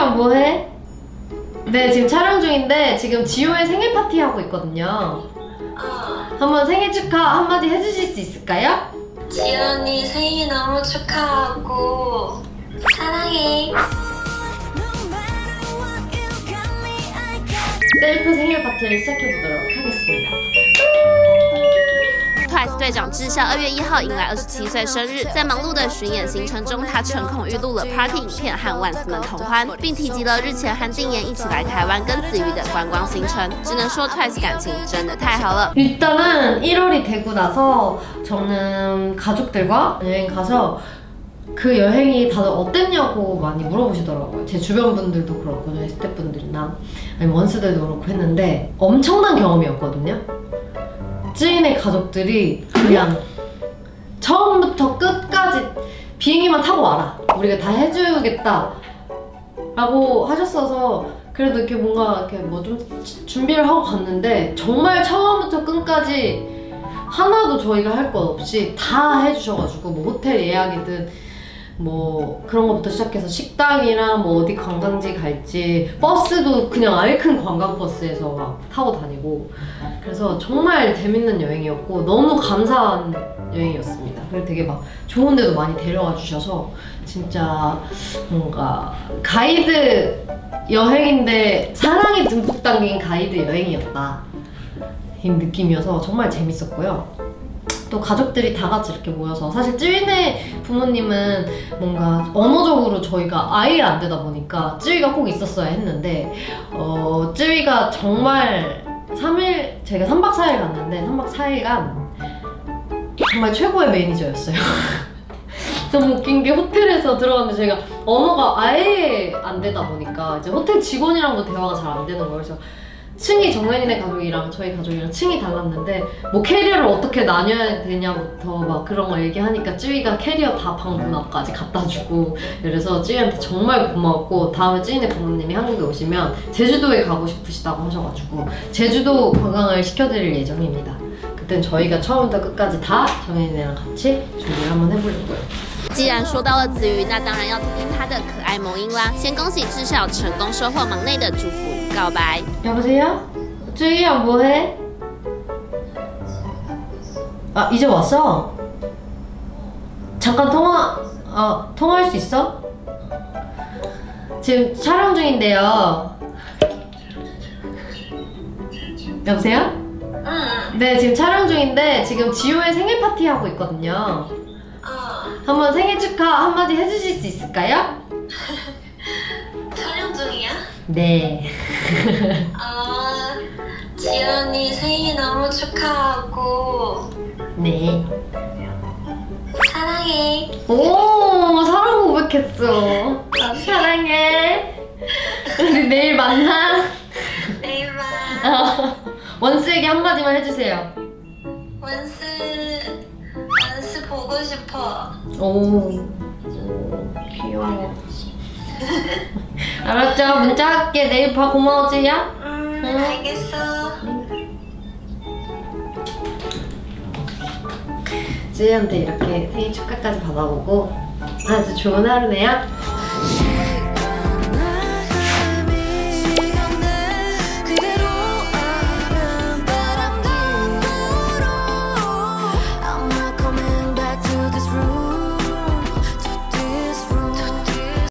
쯔유야 뭐해? 네, 지금 촬영 중인데 지금 지효의 생일 파티 하고 있거든요. 한번 생일 축하 한마디 해주실 수 있을까요? 지효 언니 생일 너무 축하하고 사랑해. 셀프 생일 파티를 시작해보도록 하겠습니다. Twice 队长智孝2月1号迎来27岁生日，在忙碌的巡演行程中，他成功预录了 party 影片和万斯们同欢，并提及了日前和定妍一起来台湾跟子瑜的观光行程。只能说 Twice 感情真的太好了。 일단은 1월이 되고 나서 저는 가족들과 여행 가서 그 여행이 다들 어땠냐고 많이 물어보시더라고요. 제 주변 분들도 그렇고 저희 스태프분들이나 아니면 원스들도 그렇고 했는데 엄청난 경험이었거든요. 쯔인의 가족들이 그냥 처음부터 끝까지 비행기만 타고 와라, 우리가 다 해주겠다 라고 하셨어서 그래도 이렇게 뭔가 이렇게 뭐 좀 준비를 하고 갔는데 정말 처음부터 끝까지 하나도 저희가 할 것 없이 다 해주셔가지고 뭐 호텔 예약이든 뭐 그런 것부터 시작해서 식당이랑 뭐 어디 관광지 갈지 버스도 그냥 아예 큰 관광버스에서 막 타고 다니고 그래서 정말 재밌는 여행이었고 너무 감사한 여행이었습니다. 그리고 되게 막 좋은 데도 많이 데려와 주셔서 진짜 뭔가 가이드 여행인데 사랑이 듬뿍 담긴 가이드 여행이었다 이 느낌이어서 정말 재밌었고요. 또 가족들이 다 같이 이렇게 모여서 사실 쯔윈의 부모님은 뭔가 언어적으로 저희가 아예 안 되다 보니까 쯔위가 꼭 있었어야 했는데 쯔위가 정말 3일 제가 3박 4일 갔는데 3박 4일간 정말 최고의 매니저였어요. 너무 웃긴 게 호텔에서 들어갔는데 제가 언어가 아예 안 되다 보니까 이제 호텔 직원이랑도 대화가 잘 안 되는 거예요. 그래서 층이 정연이네 가족이랑 저희 가족이랑 층이 달랐는데 뭐 캐리어를 어떻게 나눠야 되냐부터 막 그런 거 얘기하니까 쯔위가 캐리어 다 방 문 앞까지 갖다 주고 그래서 쯔위한테 정말 고마웠고 다음에 쯔위네 부모님이 한국에 오시면 제주도에 가고 싶으시다고 하셔가지고 제주도 관광을 시켜드릴 예정입니다. 그땐 저희가 처음부터 끝까지 다 정연이네랑 같이 준비를 한번 해보려고요. 既然说到了子瑜，那当然要听听她的可爱萌音啦。先恭喜智孝成功收获忙内的祝福与告白。 여보세요? 쯔위야 뭐해? 아 이제 왔어? 잠깐 통화할 수 있어? 지금 촬영 중인데요. 여보세요? 응. 네 지금 촬영 중인데 지금 지효의 생일 파티 하고 있거든요. 한번 생일 축하 한마디 해주실 수 있을까요? 촬영 중이야? 네. 지효 언니 생일 너무 축하하고 네. 사랑해. 오 사랑 고백했어. 나 사랑해. 우리 내일 만나. 내일 봐. 원스에게 한마디만 해주세요. 원스 보고 싶어. 오 귀여워. 알았죠? 문자 할게. 내일 봐. 고마워 쯔야. 알겠어. 쯔이한테 이렇게 생일 축하까지 받아보고 아주 좋은 하루네요.